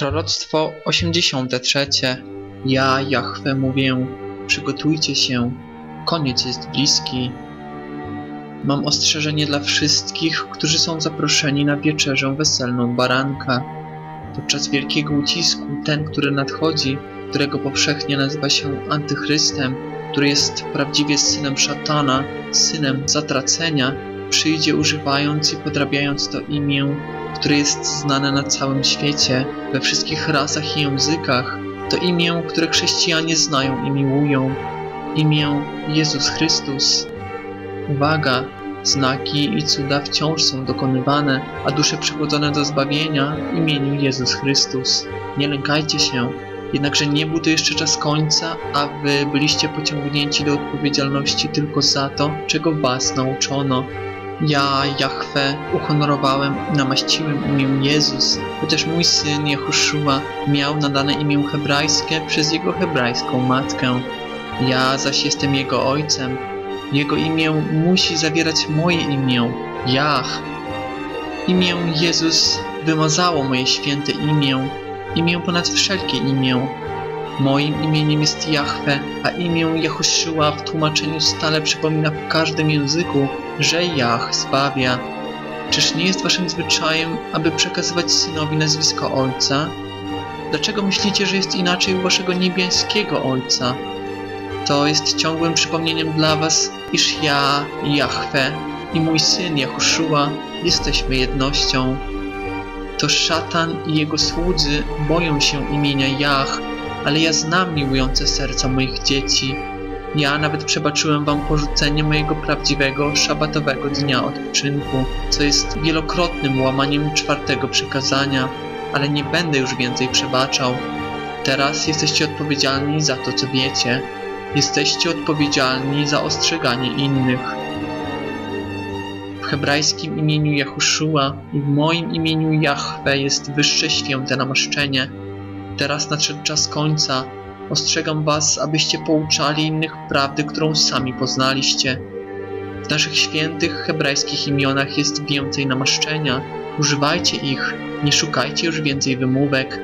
Proroctwo 83. Ja, Jahwe, mówię, przygotujcie się, koniec jest bliski. Mam ostrzeżenie dla wszystkich, którzy są zaproszeni na wieczerzę weselną baranka. Podczas wielkiego ucisku ten, który nadchodzi, którego powszechnie nazywa się Antychrystem, który jest prawdziwie synem szatana, synem zatracenia, przyjdzie używając i podrabiając to imię, które jest znane na całym świecie, we wszystkich rasach i językach. To imię, które chrześcijanie znają i miłują. Imię Jezus Chrystus. Uwaga! Znaki i cuda wciąż są dokonywane, a dusze przywodzone do zbawienia w imieniu Jezus Chrystus. Nie lękajcie się, jednakże nie był to jeszcze czas końca, a wy byliście pociągnięci do odpowiedzialności tylko za to, czego was nauczono. Ja, Jahwe, uhonorowałem i namaściłem imię Jezus, chociaż mój syn Jehoszua miał nadane imię hebrajskie przez jego hebrajską matkę. Ja zaś jestem jego ojcem. Jego imię musi zawierać moje imię, Jah. Imię Jezus wymazało moje święte imię ponad wszelkie imię. Moim imieniem jest Jahwe, a imię Jehoszua w tłumaczeniu stale przypomina w każdym języku, że Jah zbawia. Czyż nie jest waszym zwyczajem, aby przekazywać synowi nazwisko ojca? Dlaczego myślicie, że jest inaczej u waszego niebieskiego ojca? To jest ciągłym przypomnieniem dla was, iż ja, Jahwe i mój syn Jehoszua jesteśmy jednością. To szatan i jego słudzy boją się imienia Jah, ale ja znam miłujące serca moich dzieci. Ja nawet przebaczyłem wam porzucenie mojego prawdziwego, szabatowego dnia odpoczynku, co jest wielokrotnym łamaniem 4. przykazania, ale nie będę już więcej przebaczał. Teraz jesteście odpowiedzialni za to, co wiecie. Jesteście odpowiedzialni za ostrzeganie innych. W hebrajskim imieniu Jehoszua i w moim imieniu Jahwe jest wyższe święte namaszczenie. Teraz nadszedł czas końca. Ostrzegam was, abyście pouczali innych prawdy, którą sami poznaliście. W naszych świętych hebrajskich imionach jest więcej namaszczenia. Używajcie ich, nie szukajcie już więcej wymówek.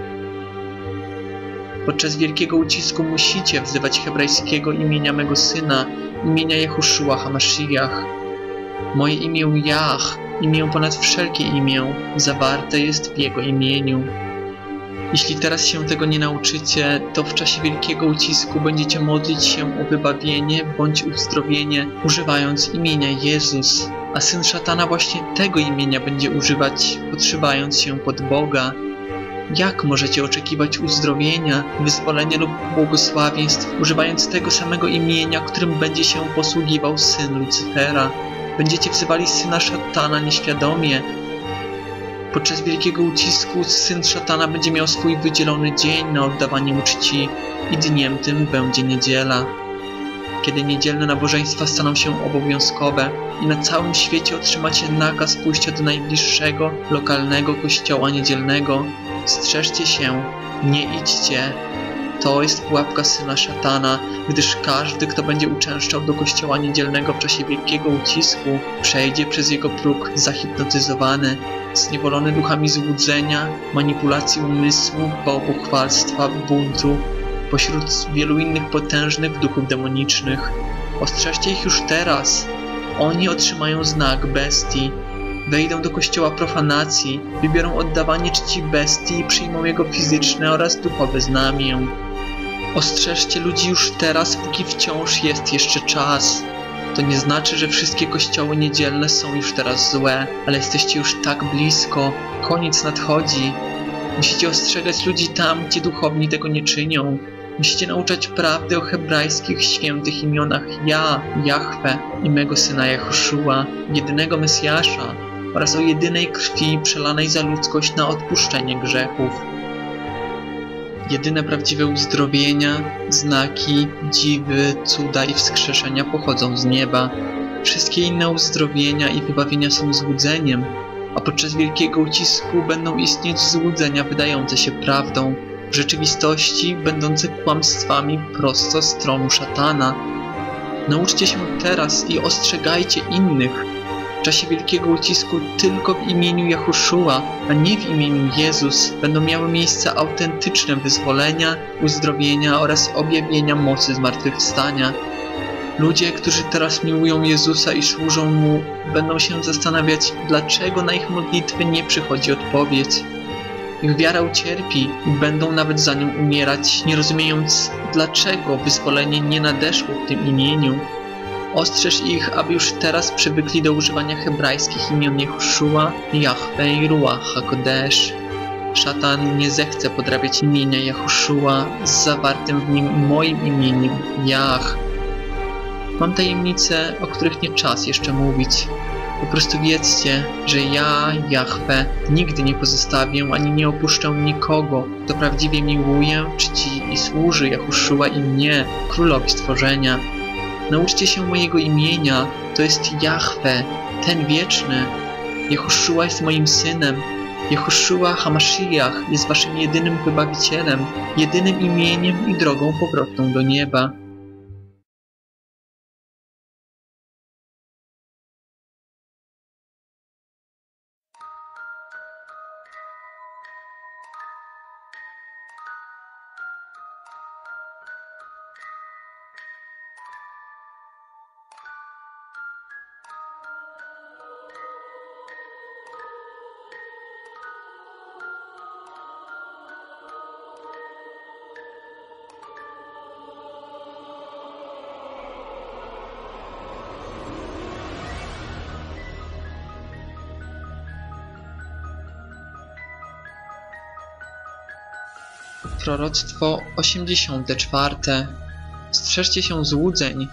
Podczas wielkiego ucisku musicie wzywać hebrajskiego imienia mego syna, imienia Jehoszua HaMashiach. Moje imię Jah, imię ponad wszelkie imię, zawarte jest w jego imieniu. Jeśli teraz się tego nie nauczycie, to w czasie wielkiego ucisku będziecie modlić się o wybawienie bądź uzdrowienie, używając imienia Jezus, a syn szatana właśnie tego imienia będzie używać, podszywając się pod Boga. Jak możecie oczekiwać uzdrowienia, wyzwolenia lub błogosławieństw, używając tego samego imienia, którym będzie się posługiwał syn Lucyfera? Będziecie wzywali syna szatana nieświadomie. Podczas wielkiego ucisku syn szatana będzie miał swój wydzielony dzień na oddawanie mu czci i dniem tym będzie niedziela. Kiedy niedzielne nabożeństwa staną się obowiązkowe i na całym świecie otrzymacie nakaz pójścia do najbliższego, lokalnego kościoła niedzielnego, strzeżcie się, nie idźcie. To jest pułapka syna szatana, gdyż każdy, kto będzie uczęszczał do kościoła niedzielnego w czasie wielkiego ucisku, przejdzie przez jego próg zahipnotyzowany, zniewolony duchami złudzenia, manipulacji umysłu, bałwochwalstwa, buntu, pośród wielu innych potężnych duchów demonicznych. Ostrzeżcie ich już teraz. Oni otrzymają znak bestii. Wejdą do kościoła profanacji, wybiorą oddawanie czci bestii i przyjmą jego fizyczne oraz duchowe znamię. Ostrzeżcie ludzi już teraz, póki wciąż jest jeszcze czas. To nie znaczy, że wszystkie kościoły niedzielne są już teraz złe, ale jesteście już tak blisko. Koniec nadchodzi. Musicie ostrzegać ludzi tam, gdzie duchowni tego nie czynią. Musicie nauczać prawdy o hebrajskich świętych imionach Ja, Jahwe i mego syna Jehoszua, jedynego Mesjasza, oraz o jedynej krwi przelanej za ludzkość na odpuszczenie grzechów. Jedyne prawdziwe uzdrowienia, znaki, dziwy, cuda i wskrzeszenia pochodzą z nieba. Wszystkie inne uzdrowienia i wybawienia są złudzeniem, a podczas wielkiego ucisku będą istnieć złudzenia wydające się prawdą, w rzeczywistości będące kłamstwami prosto z tronu szatana. Nauczcie się teraz i ostrzegajcie innych. W czasie wielkiego ucisku tylko w imieniu Jahoszua, a nie w imieniu Jezus, będą miały miejsce autentyczne wyzwolenia, uzdrowienia oraz objawienia mocy zmartwychwstania. Ludzie, którzy teraz miłują Jezusa i służą Mu, będą się zastanawiać, dlaczego na ich modlitwy nie przychodzi odpowiedź. Ich wiara ucierpi i będą nawet za nią umierać, nie rozumiejąc, dlaczego wyzwolenie nie nadeszło w tym imieniu. Ostrzeż ich, aby już teraz przywykli do używania hebrajskich imion Jehoszua, Jahwe i Ruach HaKodesz. Szatan nie zechce podrabiać imienia Jahoszua z zawartym w nim moim imieniem, Jah. Mam tajemnice, o których nie czas jeszcze mówić. Po prostu wiedzcie, że ja, Jahwe, nigdy nie pozostawię ani nie opuszczę nikogo, kto prawdziwie miłuje, czci i służy Jahoszua i mnie, Królowi Stworzenia. Nauczcie się mojego imienia, to jest Jahwe, ten wieczny. Jahoszua jest moim synem. Jahoszua HaMashiach jest waszym jedynym wybawicielem, jedynym imieniem i drogą powrotną do nieba. Proroctwo 84. Strzeżcie się złudzeń.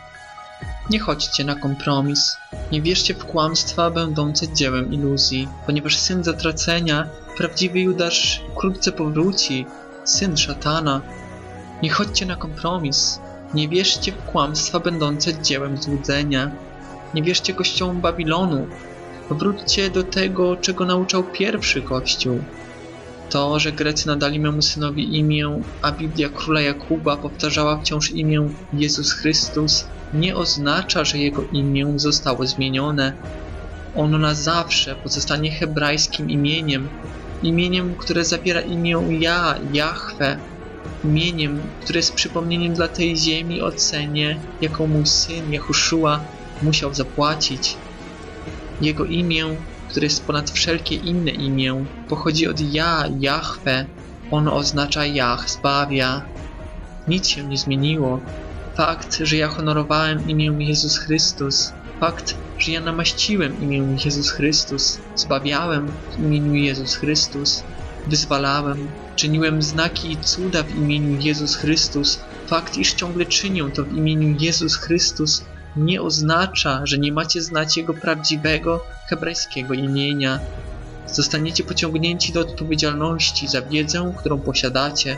Nie chodźcie na kompromis. Nie wierzcie w kłamstwa będące dziełem iluzji, ponieważ syn zatracenia, prawdziwy Judasz, wkrótce powróci, syn szatana. Nie chodźcie na kompromis. Nie wierzcie w kłamstwa będące dziełem złudzenia. Nie wierzcie kościołom Babilonu. Powróćcie do tego, czego nauczał pierwszy kościół. To, że Grecy nadali memu synowi imię, a Biblia króla Jakuba powtarzała wciąż imię Jezus Chrystus, nie oznacza, że jego imię zostało zmienione. Ono na zawsze pozostanie hebrajskim imieniem, które zawiera imię Ja, Jahwe, imieniem, które jest przypomnieniem dla tej ziemi o cenie, jaką mój syn Jahoszua musiał zapłacić. Jego imię, które jest ponad wszelkie inne imię, pochodzi od Ja, Jahwe. Ono oznacza Jah zbawia. Nic się nie zmieniło. Fakt, że ja honorowałem imię Jezus Chrystus, fakt, że ja namaściłem imię Jezus Chrystus, zbawiałem w imieniu Jezus Chrystus, wyzwalałem, czyniłem znaki i cuda w imieniu Jezus Chrystus, fakt, iż ciągle czynię to w imieniu Jezus Chrystus, nie oznacza, że nie macie znać Jego prawdziwego, hebrajskiego imienia. Zostaniecie pociągnięci do odpowiedzialności za wiedzę, którą posiadacie.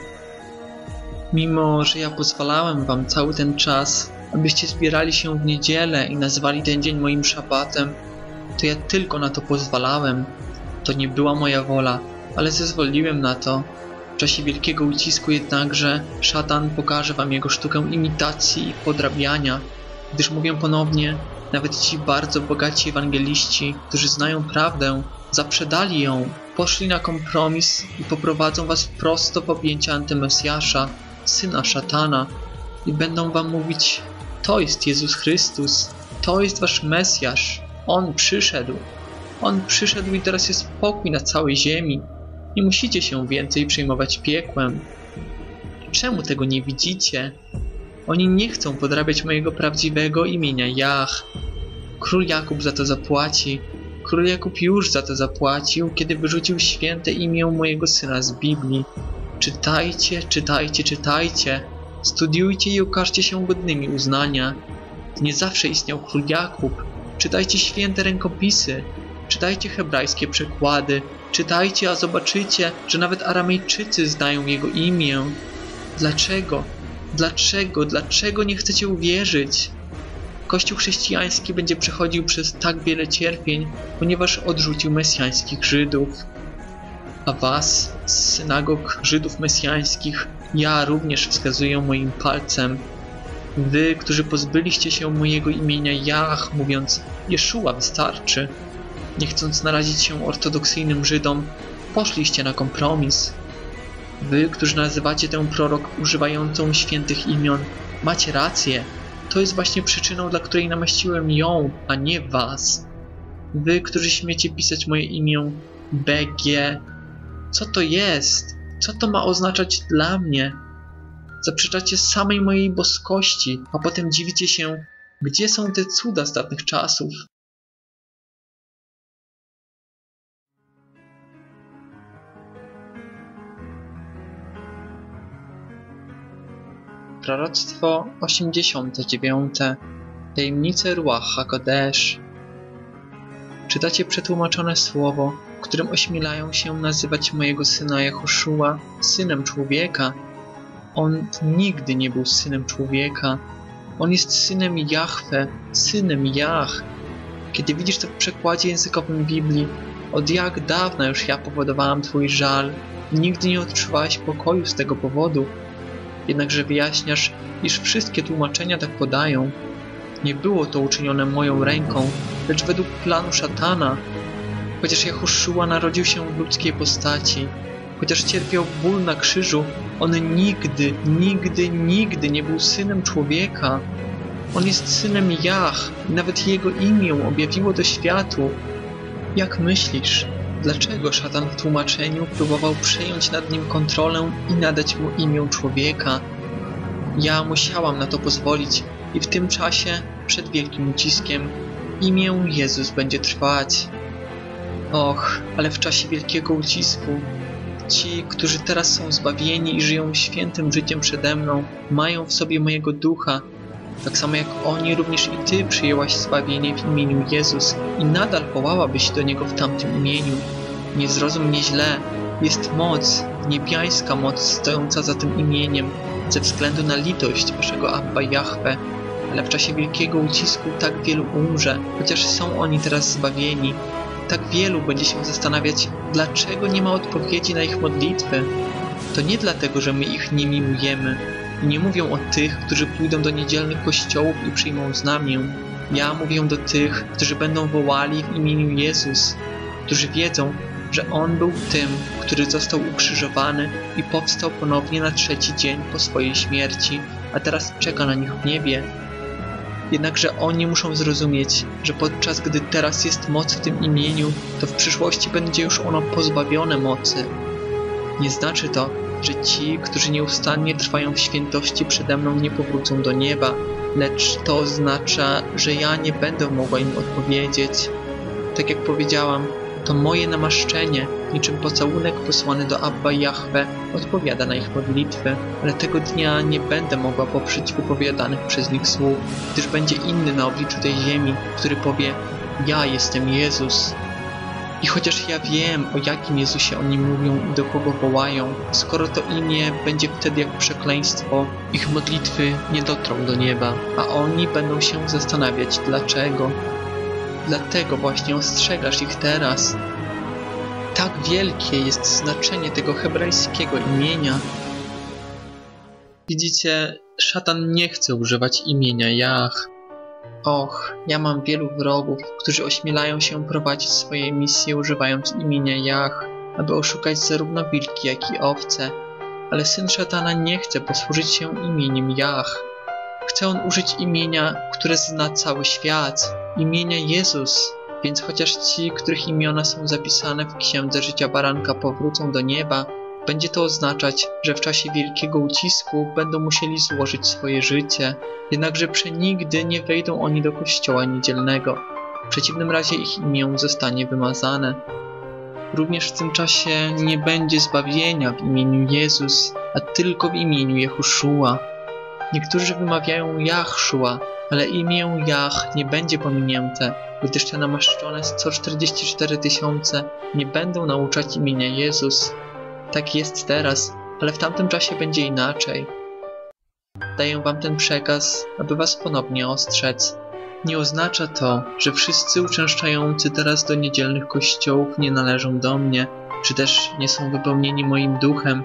Mimo, że ja pozwalałem wam cały ten czas, abyście zbierali się w niedzielę i nazwali ten dzień moim szabatem, to ja tylko na to pozwalałem. To nie była moja wola, ale zezwoliłem na to. W czasie wielkiego ucisku jednakże szatan pokaże wam jego sztukę imitacji i podrabiania, gdyż mówię ponownie, nawet ci bardzo bogaci ewangeliści, którzy znają prawdę, zaprzedali ją, poszli na kompromis i poprowadzą was prosto w objęcia antymesjasza, syna szatana, i będą wam mówić: to jest Jezus Chrystus, to jest wasz Mesjasz, On przyszedł i teraz jest pokój na całej ziemi. Nie musicie się więcej przejmować piekłem. Czemu tego nie widzicie? Oni nie chcą podrabiać mojego prawdziwego imienia Jah. Król Jakub za to zapłaci. Król Jakub już za to zapłacił, kiedy wyrzucił święte imię mojego syna z Biblii. Czytajcie, czytajcie, czytajcie. Studiujcie i okażcie się godnymi uznania. Nie zawsze istniał król Jakub. Czytajcie święte rękopisy. Czytajcie hebrajskie przekłady. Czytajcie, a zobaczycie, że nawet Aramejczycy znają jego imię. Dlaczego? Dlaczego nie chcecie uwierzyć? Kościół chrześcijański będzie przechodził przez tak wiele cierpień, ponieważ odrzucił mesjańskich Żydów. A was, z synagog Żydów mesjańskich, ja również wskazuję moim palcem. Wy, którzy pozbyliście się mojego imienia Jach, mówiąc Jeszua wystarczy, nie chcąc narazić się ortodoksyjnym Żydom, poszliście na kompromis. Wy, którzy nazywacie tę prorok używającą świętych imion, macie rację. To jest właśnie przyczyną, dla której namaściłem ją, a nie was. Wy, którzy śmiecie pisać moje imię BG. Co to jest? Co to ma oznaczać dla mnie? Zaprzeczacie samej mojej boskości, a potem dziwicie się, gdzie są te cuda z dawnych czasów. Proroctwo 89. Tajemnice Ruach HaKodesh. Czytacie przetłumaczone słowo, którym ośmielają się nazywać mojego syna Jehoszua synem człowieka. On nigdy nie był synem człowieka. On jest synem Jahwe, synem Jach. Kiedy widzisz to w przekładzie językowym Biblii, od jak dawna już ja powodowałam twój żal, nigdy nie odczuwałeś pokoju z tego powodu. Jednakże wyjaśniasz, iż wszystkie tłumaczenia tak podają. Nie było to uczynione moją ręką, lecz według planu szatana. Chociaż Jehoszua narodził się w ludzkiej postaci, chociaż cierpiał ból na krzyżu, on nigdy nie był synem człowieka. On jest synem Jach i nawet jego imię objawiło to światu. Jak myślisz, dlaczego szatan w tłumaczeniu próbował przejąć nad nim kontrolę i nadać mu imię człowieka? Ja musiałam na to pozwolić i w tym czasie, przed wielkim uciskiem, imię Jezus będzie trwać. Och, ale w czasie wielkiego ucisku ci, którzy teraz są zbawieni i żyją świętym życiem przede mną, mają w sobie mojego ducha. Tak samo jak oni, również i ty przyjęłaś zbawienie w imieniu Jezus i nadal wołałabyś do Niego w tamtym imieniu. Nie zrozum mnie źle, jest moc, niebiańska moc stojąca za tym imieniem, ze względu na litość waszego Abba Jahwe, ale w czasie wielkiego ucisku tak wielu umrze, chociaż są oni teraz zbawieni. Tak wielu będzie się zastanawiać, dlaczego nie ma odpowiedzi na ich modlitwy. To nie dlatego, że my ich nie miłujemy. I nie mówią o tych, którzy pójdą do niedzielnych kościołów i przyjmą znamię. Ja mówię do tych, którzy będą wołali w imieniu Jezus, którzy wiedzą, że On był tym, który został ukrzyżowany i powstał ponownie na 3. dzień po swojej śmierci, a teraz czeka na nich w niebie. Jednakże oni muszą zrozumieć, że podczas gdy teraz jest moc w tym imieniu, to w przyszłości będzie już ono pozbawione mocy. Nie znaczy to, że ci, którzy nieustannie trwają w świętości przede mną, nie powrócą do nieba, lecz to oznacza, że ja nie będę mogła im odpowiedzieć. Tak jak powiedziałam, to moje namaszczenie, niczym pocałunek posłany do Abba Jahwe, odpowiada na ich modlitwy, ale tego dnia nie będę mogła poprzeć wypowiadanych przez nich słów, gdyż będzie inny na obliczu tej ziemi, który powie: ja jestem Jezus. I chociaż ja wiem, o jakim Jezusie oni mówią i do kogo wołają, skoro to imię będzie wtedy jak przekleństwo, ich modlitwy nie dotrą do nieba, a oni będą się zastanawiać dlaczego. Dlatego właśnie ostrzegasz ich teraz. Tak wielkie jest znaczenie tego hebrajskiego imienia. Widzicie, szatan nie chce używać imienia Jach. Och, ja mam wielu wrogów, którzy ośmielają się prowadzić swoje misje używając imienia Jach, aby oszukać zarówno wilki, jak i owce. Ale syn szatana nie chce posłużyć się imieniem Jach. Chce on użyć imienia, które zna cały świat, imienia Jezus. Więc chociaż ci, których imiona są zapisane w Księdze Życia Baranka, powrócą do nieba, będzie to oznaczać, że w czasie wielkiego ucisku będą musieli złożyć swoje życie. Jednakże przenigdy nie wejdą oni do kościoła niedzielnego. W przeciwnym razie ich imię zostanie wymazane. Również w tym czasie nie będzie zbawienia w imieniu Jezus, a tylko w imieniu Jehoszua. Niektórzy wymawiają Jahszua, ale imię Jach nie będzie pominięte, gdyż te namaszczone 144 000 nie będą nauczać imienia Jezus. Tak jest teraz, ale w tamtym czasie będzie inaczej. Daję wam ten przekaz, aby was ponownie ostrzec. Nie oznacza to, że wszyscy uczęszczający teraz do niedzielnych kościołów nie należą do mnie, czy też nie są wypełnieni moim duchem.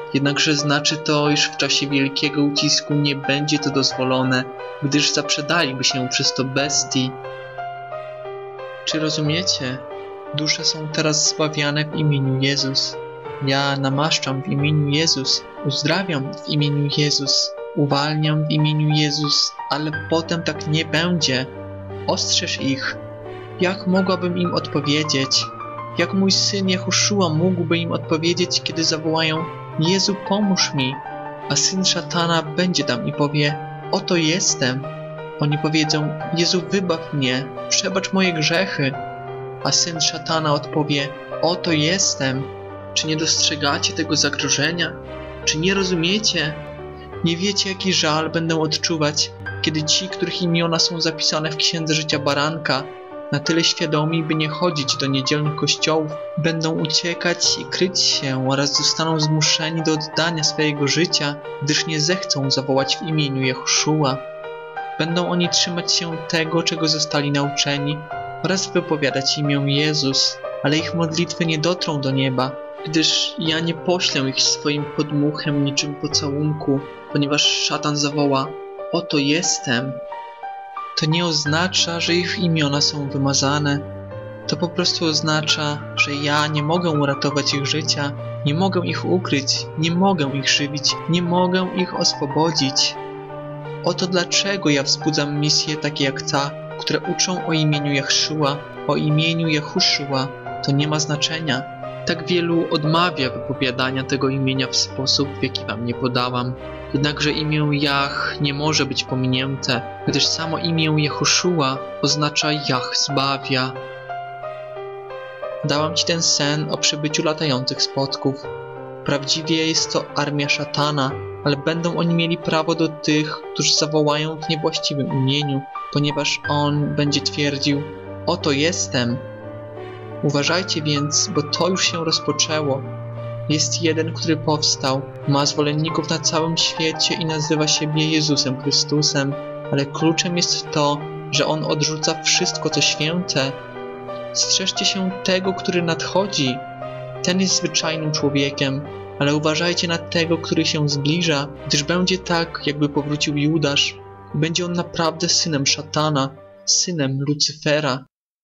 Jednakże znaczy to, iż w czasie wielkiego ucisku nie będzie to dozwolone, gdyż zaprzedaliby się przez to bestii. Czy rozumiecie? Dusze są teraz zbawiane w imieniu Jezus. Ja namaszczam w imieniu Jezus, uzdrawiam w imieniu Jezus, uwalniam w imieniu Jezus, ale potem tak nie będzie. Ostrzeż ich. Jak mogłabym im odpowiedzieć? Jak mój syn Jehoszua mógłby im odpowiedzieć, kiedy zawołają: Jezu, pomóż mi? A syn szatana będzie tam i powie: oto jestem. Oni powiedzą: Jezu, wybaw mnie, przebacz moje grzechy. A syn szatana odpowie: oto jestem. Czy nie dostrzegacie tego zagrożenia? Czy nie rozumiecie? Nie wiecie, jaki żal będą odczuwać, kiedy ci, których imiona są zapisane w Księdze Życia Baranka, na tyle świadomi, by nie chodzić do niedzielnych kościołów, będą uciekać i kryć się oraz zostaną zmuszeni do oddania swojego życia, gdyż nie zechcą zawołać w imieniu Jehoszua. Będą oni trzymać się tego, czego zostali nauczeni, oraz wypowiadać imię Jezus, ale ich modlitwy nie dotrą do nieba, gdyż ja nie poślę ich swoim podmuchem niczym pocałunku, ponieważ szatan zawoła: oto jestem. To nie oznacza, że ich imiona są wymazane. To po prostu oznacza, że ja nie mogę uratować ich życia, nie mogę ich ukryć, nie mogę ich żywić, nie mogę ich oswobodzić. Oto dlaczego ja wzbudzam misje takie jak ta, które uczą o imieniu Jehszua, o imieniu Jehoszua. To nie ma znaczenia. Tak wielu odmawia wypowiadania tego imienia w sposób, w jaki wam nie podałam. Jednakże imię Jach nie może być pominięte, gdyż samo imię Jehoszua oznacza Jach zbawia. Dałam ci ten sen o przybyciu latających spotków. Prawdziwie jest to armia szatana, ale będą oni mieli prawo do tych, którzy zawołają w niewłaściwym imieniu, ponieważ on będzie twierdził: oto jestem. Uważajcie więc, bo to już się rozpoczęło. Jest jeden, który powstał, ma zwolenników na całym świecie i nazywa siebie Jezusem Chrystusem, ale kluczem jest to, że on odrzuca wszystko, co święte. Strzeżcie się tego, który nadchodzi. Ten jest zwyczajnym człowiekiem, ale uważajcie na tego, który się zbliża, gdyż będzie tak, jakby powrócił Judasz. Będzie on naprawdę synem szatana, synem Lucyfera.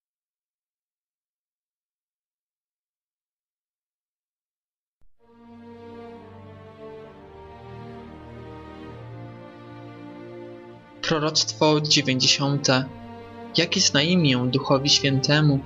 Proroctwo 90. Jak jest na imię Duchowi Świętemu?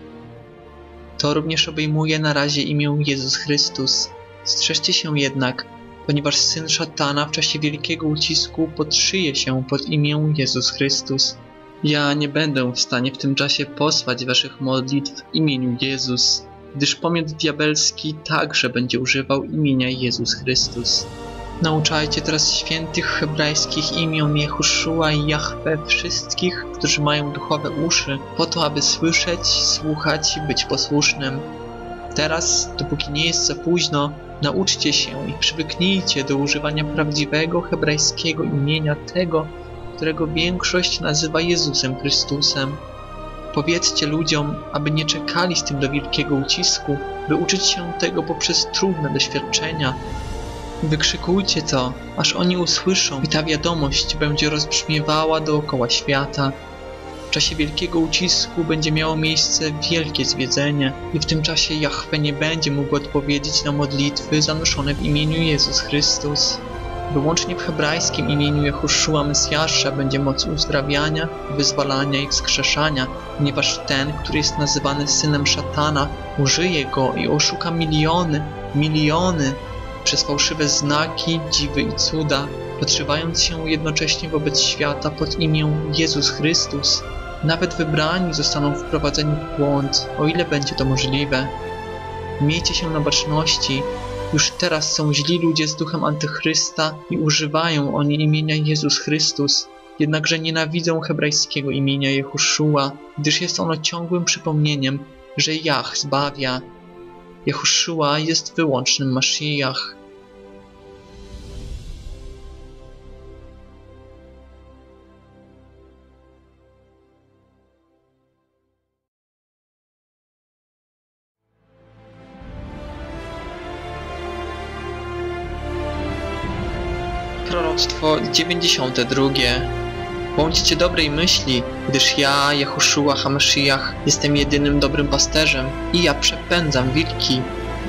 To również obejmuje na razie imię Jezus Chrystus. Strzeżcie się jednak, ponieważ syn szatana w czasie wielkiego ucisku podszyje się pod imię Jezus Chrystus. Ja nie będę w stanie w tym czasie posłać waszych modlitw w imieniu Jezus, gdyż pomiot diabelski także będzie używał imienia Jezus Chrystus. Nauczajcie teraz świętych hebrajskich imion Jehoszua i Jahwe wszystkich, którzy mają duchowe uszy, po to, aby słyszeć, słuchać i być posłusznym. Teraz, dopóki nie jest za późno, nauczcie się i przywyknijcie do używania prawdziwego hebrajskiego imienia tego, którego większość nazywa Jezusem Chrystusem. Powiedzcie ludziom, aby nie czekali z tym do wielkiego ucisku, by uczyć się tego poprzez trudne doświadczenia. Wykrzykujcie to, aż oni usłyszą i ta wiadomość będzie rozbrzmiewała dookoła świata. W czasie wielkiego ucisku będzie miało miejsce wielkie zwiedzenie i w tym czasie Jahwe nie będzie mógł odpowiedzieć na modlitwy zanoszone w imieniu Jezus Chrystus. Wyłącznie w hebrajskim imieniu Jehoszua Mesjasza będzie moc uzdrawiania, wyzwalania i wskrzeszania, ponieważ ten, który jest nazywany synem szatana, użyje go i oszuka miliony przez fałszywe znaki, dziwy i cuda, podszywając się jednocześnie wobec świata pod imię Jezus Chrystus. Nawet wybrani zostaną wprowadzeni w błąd, o ile będzie to możliwe. Miejcie się na baczności. Już teraz są źli ludzie z duchem Antychrysta i używają oni imienia Jezus Chrystus, jednakże nienawidzą hebrajskiego imienia Jehoszua, gdyż jest ono ciągłym przypomnieniem, że Jah zbawia. Jehoszua jest wyłącznym Maszyjach. Proroctwo 92. Bądźcie dobrej myśli, gdyż ja, Jehoszua HaMashiach, jestem jedynym dobrym pasterzem i ja przepędzam wilki.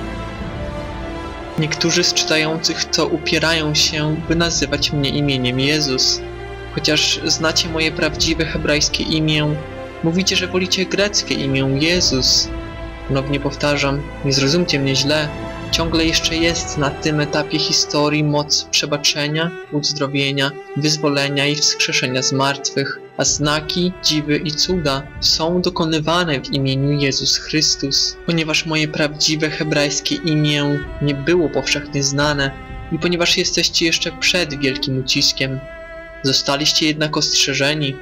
Niektórzy z czytających to upierają się, by nazywać mnie imieniem Jezus. Chociaż znacie moje prawdziwe hebrajskie imię, mówicie, że wolicie greckie imię Jezus. Ponownie powtarzam, nie zrozumcie mnie źle, ciągle jeszcze jest na tym etapie historii moc przebaczenia, uzdrowienia, wyzwolenia i wskrzeszenia z martwych, a znaki, dziwy i cuda są dokonywane w imieniu Jezus Chrystus. Ponieważ moje prawdziwe hebrajskie imię nie było powszechnie znane i ponieważ jesteście jeszcze przed wielkim uciskiem, zostaliście jednak ostrzeżeni.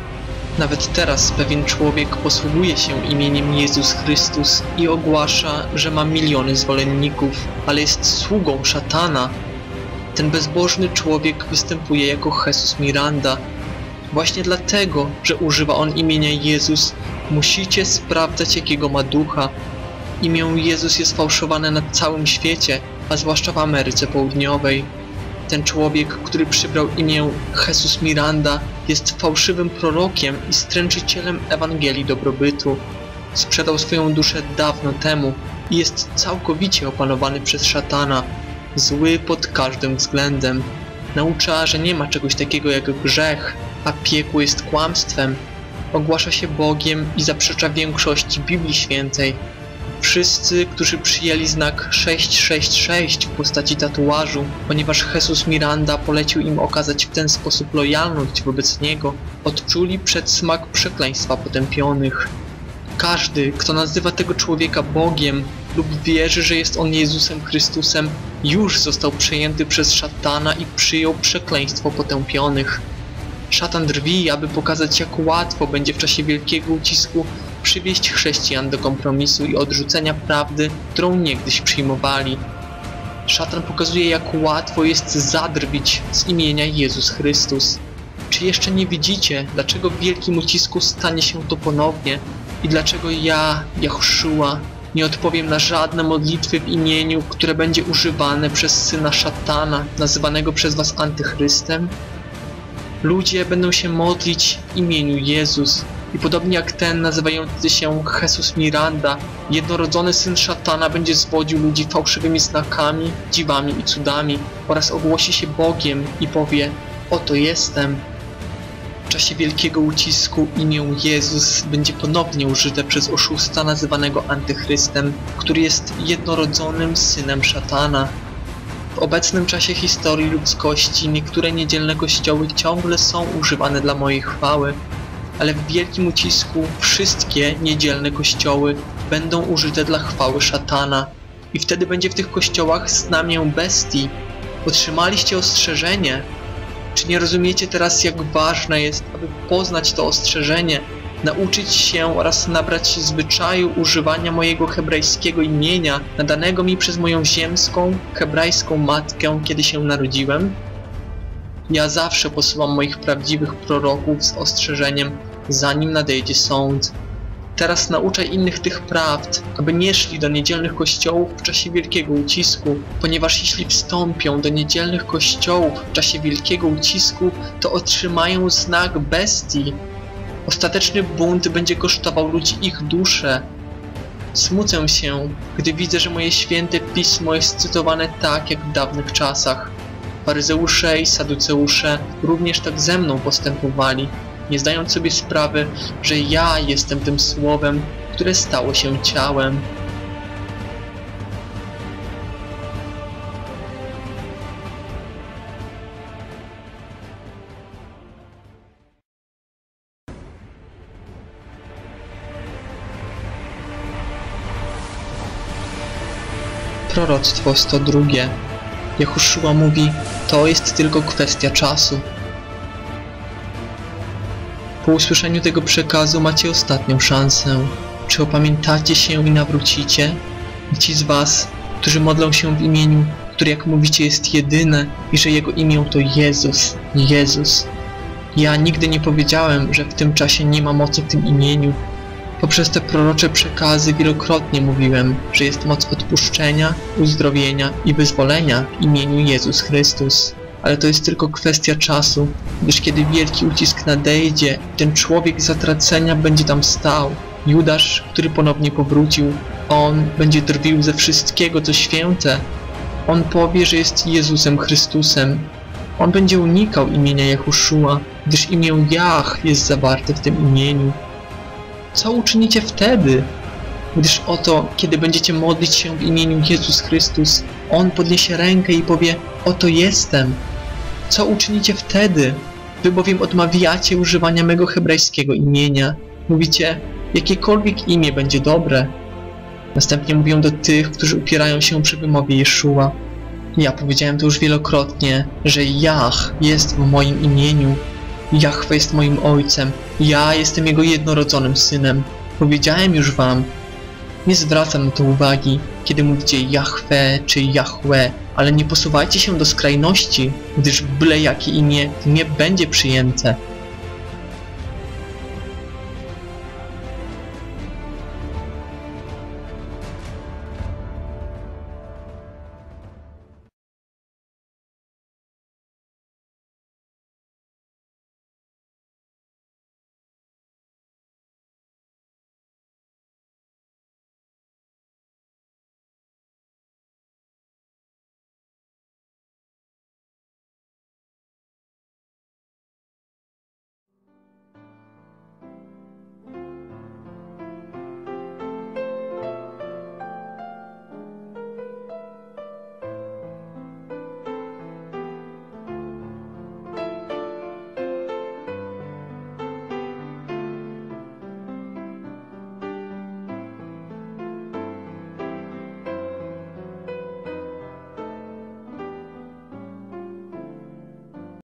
Nawet teraz pewien człowiek posługuje się imieniem Jezus Chrystus i ogłasza, że ma miliony zwolenników, ale jest sługą szatana. Ten bezbożny człowiek występuje jako Jesus Miranda. Właśnie dlatego, że używa on imienia Jezus, musicie sprawdzać, jakiego ma ducha. Imię Jezus jest fałszowane na całym świecie, a zwłaszcza w Ameryce Południowej. Ten człowiek, który przybrał imię Jesus Miranda, jest fałszywym prorokiem i stręczycielem Ewangelii dobrobytu. Sprzedał swoją duszę dawno temu i jest całkowicie opanowany przez szatana. Zły pod każdym względem. Naucza, że nie ma czegoś takiego jak grzech, a piekło jest kłamstwem. Ogłasza się Bogiem i zaprzecza większości Biblii Świętej. Wszyscy, którzy przyjęli znak 666 w postaci tatuażu, ponieważ Jesus Miranda polecił im okazać w ten sposób lojalność wobec niego, odczuli przedsmak przekleństwa potępionych. Każdy, kto nazywa tego człowieka Bogiem lub wierzy, że jest on Jezusem Chrystusem, już został przejęty przez szatana i przyjął przekleństwo potępionych. Szatan drwi, aby pokazać, jak łatwo będzie w czasie wielkiego ucisku przywieść chrześcijan do kompromisu i odrzucenia prawdy, którą niegdyś przyjmowali. Szatan pokazuje, jak łatwo jest zadrwić z imienia Jezus Chrystus. Czy jeszcze nie widzicie, dlaczego w wielkim ucisku stanie się to ponownie i dlaczego ja, Jehoszua, nie odpowiem na żadne modlitwy w imieniu, które będzie używane przez syna szatana, nazywanego przez was antychrystem? Ludzie będą się modlić w imieniu Jezus i podobnie jak ten nazywający się Jesus Miranda, jednorodzony syn szatana będzie zwodził ludzi fałszywymi znakami, dziwami i cudami oraz ogłosi się Bogiem i powie: oto jestem. W czasie wielkiego ucisku imię Jezus będzie ponownie użyte przez oszusta nazywanego antychrystem, który jest jednorodzonym synem szatana. W obecnym czasie historii ludzkości niektóre niedzielne kościoły ciągle są używane dla mojej chwały, ale w wielkim ucisku wszystkie niedzielne kościoły będą użyte dla chwały szatana i wtedy będzie w tych kościołach znamię bestii. Otrzymaliście ostrzeżenie. Czy nie rozumiecie teraz, jak ważne jest, aby poznać to ostrzeżenie, nauczyć się oraz nabrać zwyczaju używania mojego hebrajskiego imienia, nadanego mi przez moją ziemską, hebrajską matkę, kiedy się narodziłem? Ja zawsze posyłam moich prawdziwych proroków z ostrzeżeniem, zanim nadejdzie sąd. Teraz nauczaj innych tych prawd, aby nie szli do niedzielnych kościołów w czasie wielkiego ucisku, ponieważ jeśli wstąpią do niedzielnych kościołów w czasie wielkiego ucisku, to otrzymają znak bestii. Ostateczny bunt będzie kosztował ludzi ich duszę. Smucę się, gdy widzę, że moje święte pismo jest cytowane tak jak w dawnych czasach. Faryzeusze i saduceusze również tak ze mną postępowali, nie zdając sobie sprawy, że ja jestem tym słowem, które stało się ciałem. Proroctwo 102. Jehoszua mówi: to jest tylko kwestia czasu. Po usłyszeniu tego przekazu macie ostatnią szansę. Czy opamiętacie się i nawrócicie? I ci z was, którzy modlą się w imieniu, które jak mówicie jest jedyne i że jego imię to Jezus, Jezus. Ja nigdy nie powiedziałem, że w tym czasie nie ma mocy w tym imieniu. Poprzez te prorocze przekazy wielokrotnie mówiłem, że jest moc odpuszczenia, uzdrowienia i wyzwolenia w imieniu Jezus Chrystus. ale to jest tylko kwestia czasu, gdyż kiedy wielki ucisk nadejdzie, ten człowiek zatracenia będzie tam stał. Judasz, który ponownie powrócił, on będzie drwił ze wszystkiego, co święte. On powie, że jest Jezusem Chrystusem. On będzie unikał imienia Jehoszua, gdyż imię Jach jest zawarte w tym imieniu. Co uczynicie wtedy? Gdyż oto, kiedy będziecie modlić się w imieniu Jezus Chrystus, On podniesie rękę i powie: oto jestem. Co uczynicie wtedy? Wy bowiem odmawiacie używania mego hebrajskiego imienia. Mówicie: jakiekolwiek imię będzie dobre. Następnie mówią do tych, którzy upierają się przy wymowie Jeszua: ja powiedziałem to już wielokrotnie, że Jach jest w moim imieniu. Jahwe jest moim ojcem. Ja jestem jego jednorodzonym synem. Powiedziałem już wam. Nie zwracam na to uwagi, kiedy mówicie Jahwe czy Jahwe, ale nie posuwajcie się do skrajności, gdyż byle jakie imię nie będzie przyjęte.